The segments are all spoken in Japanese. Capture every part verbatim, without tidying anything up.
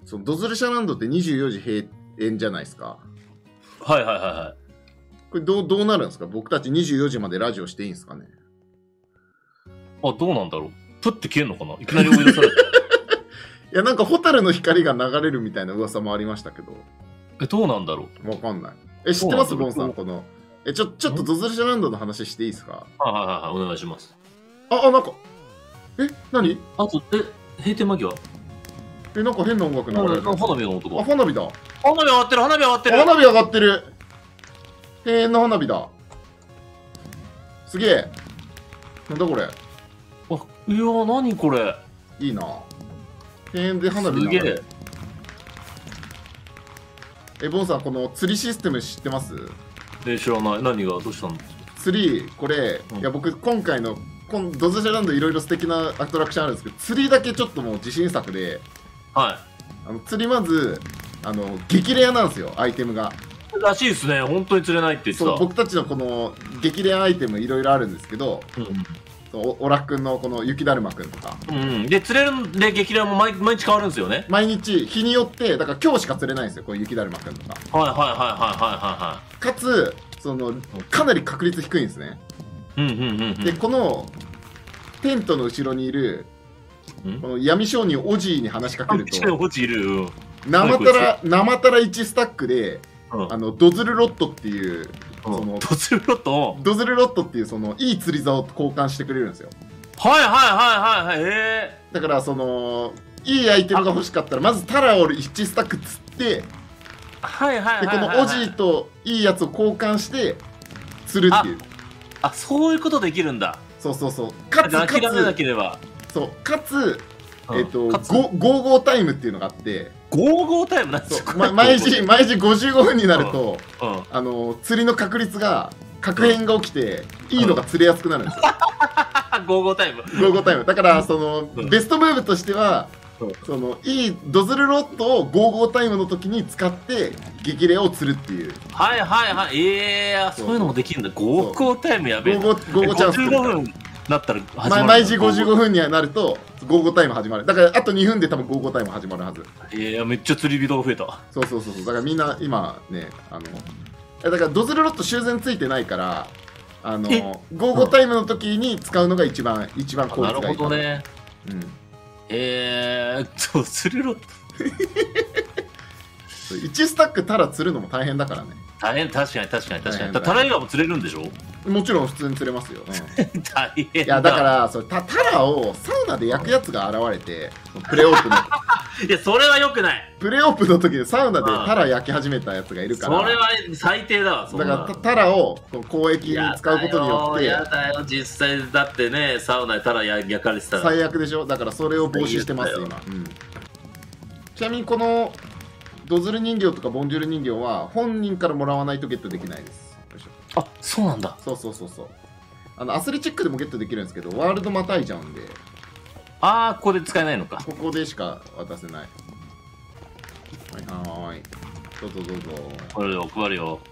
そのドズルシャランドってにじゅうよじ閉園じゃないですか。 はいはいはいはい。 これどう、どうなるんですか？僕たちにじゅうよじまでラジオしていいんですかね？ あ、どうなんだろう。プッて消えんのかな、いきなり追い出されて。 いや、なんかホタルの光が流れるみたいな噂もありましたけど。 え、どうなんだろわかんない。え、知ってますそうなんだボンさん、この。え、ちょ、ちょっとドズルシャランドの話していいですか？ う。はいはいはいはい、お願いします。 あ、あ、なんか、え、何？ あと、え、閉店間際え、なんか変な音楽流れる。 花火の音あ、 が。 花火だ。 花火上がってる、花火上がってる。 花火上がってる。閉園の花火だ。すげえ。なんだこれ。 あ、いやー、何これ。 いいな。閉園で花火すげ流れる。 え。 え、ボンさん、この釣りシステム知ってます？ え、知らない。何がどうしたの？ 釣り、これ、 うんいや、僕、今回の、こんドズシャランドいろいろ素敵なアトラクションあるんですけど、釣りだけちょっともう自信作で、 はあの釣りまず、あの、激レアなんですよ、アイテムが。 い。らしいですね。本当に釣れないって言ってそう、 た。 僕たちのこの激レアアイテムいろいろあるんですけど、 うんそうおオラくんのこの雪だるまくんとか、 うん。うんうん。で、釣れるんで、激レアも毎毎日変わるんですよね。 毎日日によって、だから今日しか釣れないんですよ、こういう雪だるまくんとか。 はいはいはいはいはいはかつ、その、かなり確率低いんですね。 いはい。うんうんうんうん。 で、この、テントの後ろにいる、 んこの闇商人オジーに話しかけると、 落ちいる。うん。 生たら、生たらいちスタックで、 うんあの、ドズルロットっていう、その、 ドズルロット。 ドズルロットっていうそのいい釣り竿を交換してくれるんですよ。 はいはいはいはいはい。えだからそのいいアイテムが欲しかったらまずタラをいちスタック釣って、 ー。はいはいではいはい。 このオジーといいやつを交換して釣るっていう。 あ、そういうことできるんだ。 そうそうそう。かつか諦めなつければ。 そうかつうんえっとかつゴゴーゴータイムっていうのがあって、 ゴーゴータイムなんですか、 そうま毎時毎時ごじゅうごふんになると、 うんうん。 あの釣りの確率が確変が起きていいのが釣れやすくなるんですよ。 ゴーゴータイム。 ゴーゴータイムだからその、 うんベストムーブとしては、 うんそのいいドズルロットをゴーゴータイムの時に使って激レアを釣るっていう。 はいはいはい。ええー、そういうのもできるんだ。ゴーゴータイムやべえな。 ゴーゴーゴーゴーチャンスごじゅうごふんなったら始まるんだ。 毎毎時ごじゅうごふんになるとゴーゴータイム始まる。だからあとにふんで多分ゴーゴータイム始まるはず。 いや、めっちゃ釣り人が増えた。 そうそうそうそう。だからみんな今ね、あのえだからドズルロット修繕ついてないから、あのえゴーゴータイムの時に使うのが一番一番効なる率がいいかな。 ほどね。 うん。 えー、そう、釣るロット。 いちスタックたら釣るのも大変だからね。 大変、確かに確かに確かに。 大変だタライガーも釣れるんでしょ？ もちろん普通に釣れますよ。うん大変だ。 いやだからそれタタラをサウナで焼くやつが現れて、プレオープンのいや、それは良くない。 プレオープンの時にサウナでタラ焼き始めたやつがいるから、 それは最低だわ、そんなだからタタラをこう交易に使うことによってやだよ、実際だってね、サウナでタラ焼かれてたら。 最悪でしょ。だからそれを防止してます最悪今、うん、ちなみにこのドズル人形とかボンジュール人形は本人からもらわないとゲットできないです。よいしょ。 あ、そうなんだ。 そうそうそうそう。あのアスレチックでもゲットできるんですけどワールドまたいじゃうんで、 あー、ここで使えないのか。 ここでしか渡せない。はいはーい、どうぞどうぞ。 配るよ、配るよ。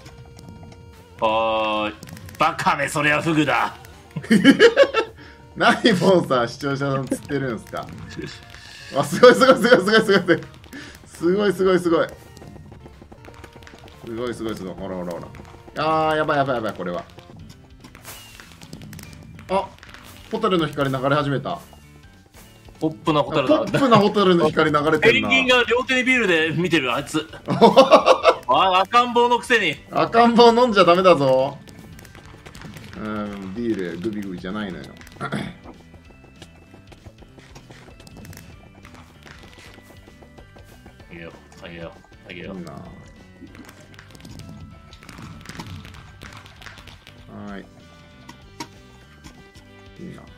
はーい。バカめ、そりゃフグだ。 何ボンさん視聴者さん釣ってるんですか。あ、すごいすごいすごいすごいすごいすごいすごいすごいすごいすごいすごい。ほらほらほら。あーやばいやばいやばい。これはあ、ホタルの光流れ始めた。 ポップなホタルだ。 ポップなホタルの光流れてペるな。 ンギンが両手にビールで見てるあいつ。あ、赤ん坊のくせに。 赤ん坊飲んじゃダメだぞ。うん、ビールグビグビじゃないのよ。 あげよう、あげよう、あげよう。 いいな。はーい。いいな。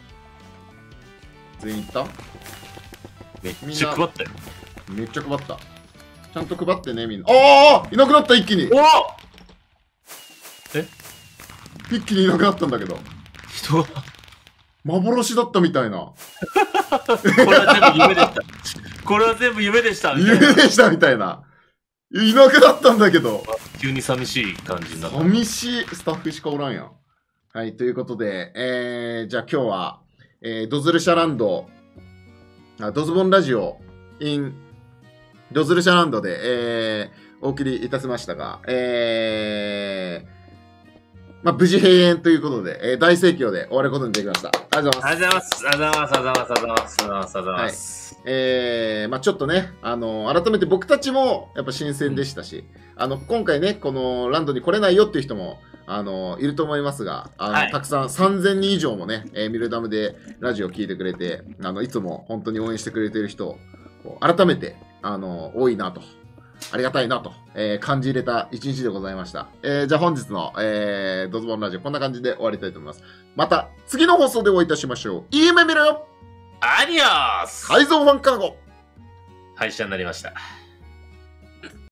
全員いった？ めっちゃ配ったよ。 めっちゃ配った。ちゃんと配ってね、みんな。ああいなくなった、一気に。 おえ一気にいなくなったんだけど。 人が。 幻だったみたいな。 これは全部夢でした。これは全部夢でした。 夢でしたみたいな。いなくなったんだけど。 急に寂しい感じになった。 寂しいスタッフしかおらんやん。はい、ということで、えー、じゃあ今日は、えー、ドズルシャランド、あドズボンラジオ in ドズルシャランドで、えー、お送りいたしましたが、えー、まあ、無事閉園ということで、えー、大盛況で終わることにできました。ありがとうございます。 ありがとうございます。ありがとうございます。ありがとうございます。ありがとうございます。ありがとうございます。 えー、まあちょっとね、あのー、改めて僕たちもやっぱ新鮮でしたし、うん、あの、今回ね、このランドに来れないよっていう人も、あのー、いると思いますが、あの、はい、たくさんさんぜんにん以上もね、えー、ミルダムでラジオを聞いてくれて、あの、いつも本当に応援してくれている人、改めて、あのー、多いなと。ありがたいなと、えー、感じ入れた一日でございました。えー、じゃあ本日の、えー、ドズボンラジオこんな感じで終わりたいと思います。また次の放送でお会いいたしましょう。いい夢見ろよ。 アディオス。 改造ファンカーゴ。 廃車になりました。